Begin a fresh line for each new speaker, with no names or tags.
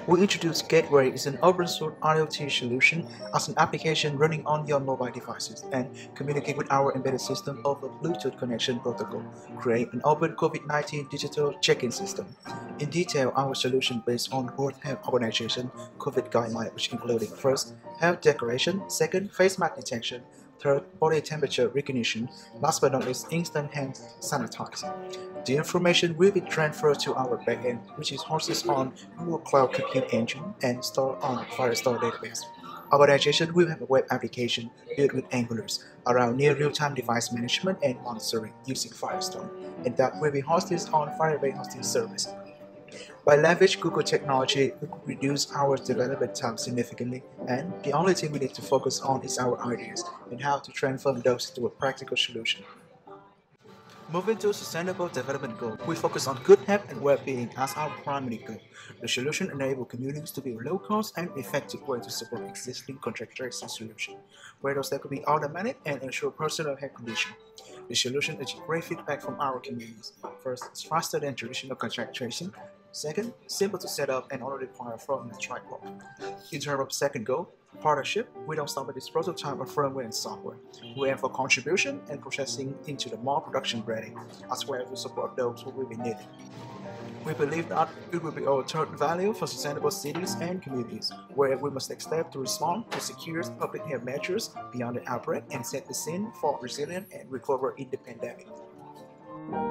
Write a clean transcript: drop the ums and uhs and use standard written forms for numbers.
We introduced Gateway is an open source IoT solution as an application running on your mobile devices and communicate with our embedded system over Bluetooth connection protocol. Create an open COVID-19 digital check-in system. In detail, our solution based on World Health Organization COVID guidelines, which including first, health declaration, second, face mask detection, third, body temperature recognition, last but not least, instant hand sanitizer. The information will be transferred to our backend, which is hosted on Google Cloud Compute Engine and stored on Firestore database. Our organization will have a web application built with Angulars around near real-time device management and monitoring using Firestore, and that will be hosted on Firebase hosting service. By leveraging Google technology, we could reduce our development time significantly, and the only thing we need to focus on is our ideas and how to transform those to a practical solution. Moving to sustainable development goal, we focus on good health and well-being as our primary goal. The solution enables communities to be a low-cost and effective way to support existing contact tracing solutions, where those that could be automatic and ensure personal health condition. The solution achieves great feedback from our communities. First, it's faster than traditional contact tracing. Second, simple to set up and only require phone and tripod. In terms of second goal, partnership, we don't stop at this prototype of firmware and software. We aim for contribution and processing into the more production ready, as well as to support those who will be needed. We believe that it will be our third value for sustainable cities and communities, where we must take steps to respond to secure public health measures beyond the outbreak and set the scene for resilient and recovery in the pandemic.